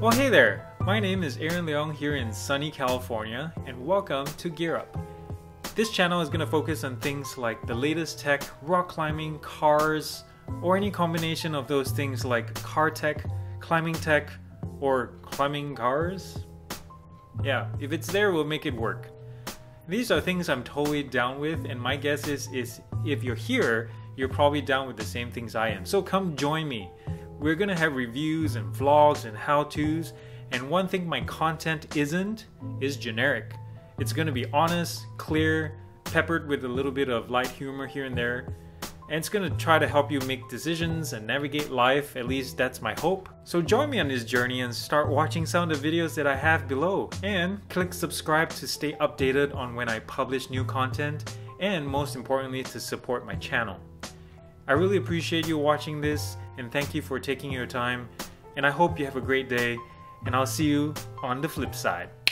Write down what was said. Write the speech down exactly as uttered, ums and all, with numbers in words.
Well, hey there! My name is Aaron Leong here in sunny California, and welcome to Gear Up. This channel is going to focus on things like the latest tech, rock climbing, cars, or any combination of those things like car tech, climbing tech, or climbing cars. Yeah, if it's there, we'll make it work. These are things I'm totally down with, and my guess is, is if you're here, you're probably down with the same things I am. So come join me. We're gonna have reviews and vlogs and how-tos, and one thing my content isn't is generic. It's gonna be honest, clear, peppered with a little bit of light humor here and there, and it's gonna try to help you make decisions and navigate life. At least that's my hope. So join me on this journey and start watching some of the videos that I have below, and click subscribe to stay updated on when I publish new content, and most importantly, to support my channel. I really appreciate you watching this, and thank you for taking your time, and I hope you have a great day, and I'll see you on the flip side.